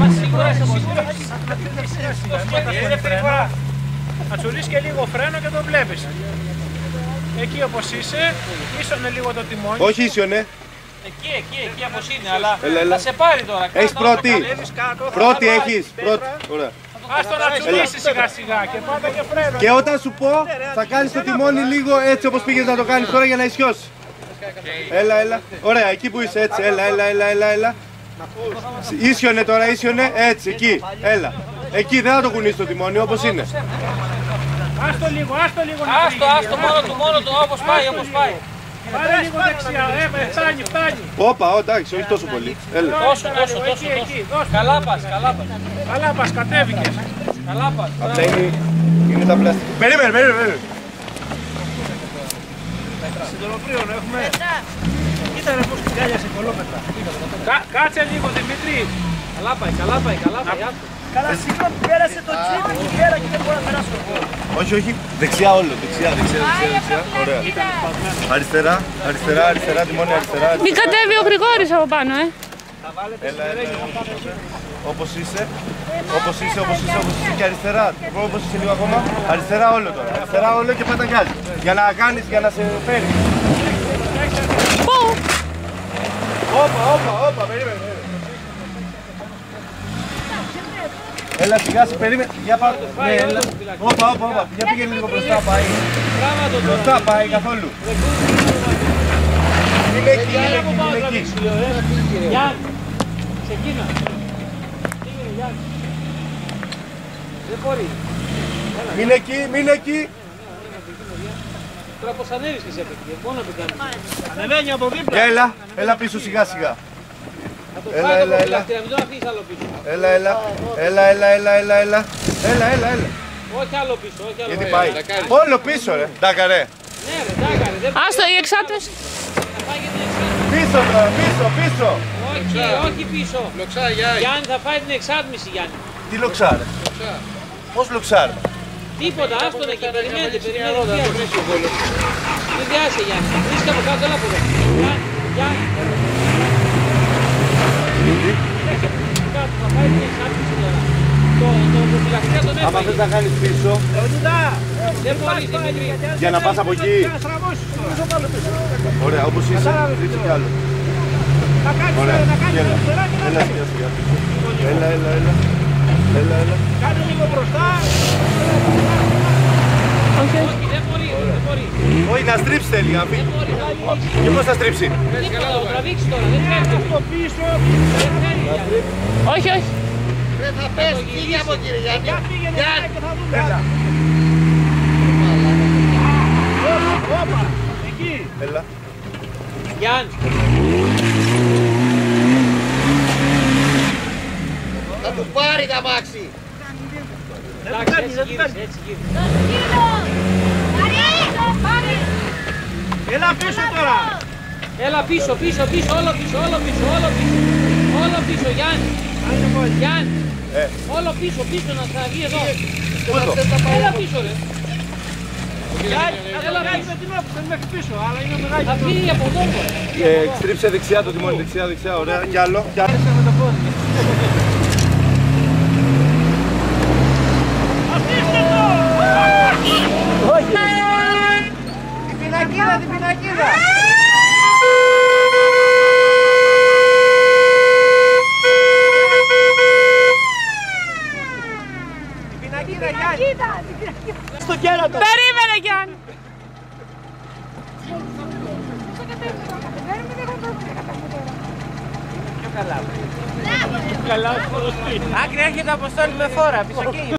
Σίγουρα. Να τσουλείς και λίγο φρένο και το βλέπεις. Εκεί όπως είσαι, ίσονε λίγο το τιμόνι. Όχι ίσονε. Εκεί όπως είναι, αλλά θα σε πάρει τώρα. Έχεις πρώτη. Πρώτη έχεις. Ωραία. Ας το να τσουλήσεις σιγά σιγά και πάντα και φρένο. Και όταν σου πω, θα κάνεις το τιμόνι λίγο έτσι όπως πήγες να το κάνεις τώρα για να ισιώσει. Έλα. Ωραία, εκεί που είσαι έτσι. Έλα. Ίσιονε τώρα, ίσιονε. Έτσι, εκεί. Έλα. Εκεί δεν θα το κουνείς το τιμόνι όπως είναι. Άστο λίγο να Άστο μόνο του, όπως πάει. Πάρε λίγο δεξιά, φτάνει. Όπα, εντάξει, όχι τόσο πολύ. Έλα. Τόσο. Καλά πας, κατέβηκες. Καλά πας. Αυτά είναι τα πλαστικά. Περίμενε. Συντολοπρίο να έχουμε. Κοίτα ρε πως κουκάλιασε κολόπετρα. Κάτσε λίγο Δημήτρη. Καλά πάει. Καλά, συγγνώμη, πέρασε το τσίπ εκεί πέρα και δεν μπορώ να περάσω εγώ. Όχι. Δεξιά όλο. Δεξιά. Ωραία. Αριστερά, τιμόνι αριστερά. Μην κατέβει ο Γρηγόρης από πάνω, Έλα. Όπως είσαι και αριστερά. Όπως είσαι λίγο ακόμα. Αριστερά όλο τώρα. Αριστερά όλο και πάτα κι για να κάνεις, για να σε φέρει. Όπα, περίμενε. Έλα σιγά, περίμενε. Για πάρ' το. Ναι, έλα. Όπα. Για πήγαινε λίγο μπροστά, πάει. Μπροστά πάει καθόλου. Είναι εκεί. Γιάννη, ξεκίνα. Πήγαινε Γιάννη. Δεν μπορεί. Μην εκεί. Τώρα πως ανέβεις και σε έπαιξε, μόνο να το κάνεις. Ανεβαίνει από δίπλα. Έλα πίσω σιγά. Θα το φάει το ποδηλαστήρα, μην το αφήσεις άλλο πίσω. Έλα. Όχι άλλο πίσω. Γιατί πάει. Όλο πίσω ρε. Ντάκαρε. Ναι ρε, ντάκαρε. Άστο η εξάτμιση. Θα φάει και την εξάτμιση. Πίσω τώρα, πίσω. Όχι πίσω. Γιάννη θα φάει την εξάτμιση, Γιάννη. Τι λοξάρε. Πώς λοξάρε. Τίποτα, άστον εκεί, περιμένετε. Μην διάσει Γιάννη. Βρίσκα από κάτω, έλα από εδώ. Γιάννη. Κάτω, θα φάει την εξάτμιση τώρα. Το προφυλακτήρα τον έφαγε. Άμα θες να κάνεις πίσω. Δεν μπορεί, Δημήτρη. Για να πας από εκεί. Ωραία, όπως είσαι, ρίξε κι άλλο. Ωραία, έλα. Κάνε λίγο μπροστά. Όχι, δεν μπορεί. Όχι, να στρίψει θέλει, να πει. Και πώς θα στρίψει. Θα το τραβήξει τώρα, δεν φέρνει. Αυτό πίσω. Όχι. Δεν θα πέσει, φύγει από κύριε Γιάννη. Πήγαινε και θα δούμε. Όπα, εκεί. Έλα. Γιάννη. Θα του πάρει τα μάξι. Εντάξει, έτσι γύρισε. Έλα πίσω τώρα. Έλα πίσω, όλο πίσω, Γιάννη. Όλο πίσω να θα βγει εδώ. Έλα πίσω ρε. Έλα πίσω την όφηση, μέχρι πίσω, αλλά είναι μεγάλη. Θα φύγει από εδώ. Στρίψε δεξιά το τιμόνι, δεξιά, ωραία. Κι άλλο. Αφήστε το! Όχι. Την πινακίδα. Στο κέρατο. Περίμενε Γιάννη. Άκρη έρχεται Αποστόλη με φόρα, πίσω εκεί.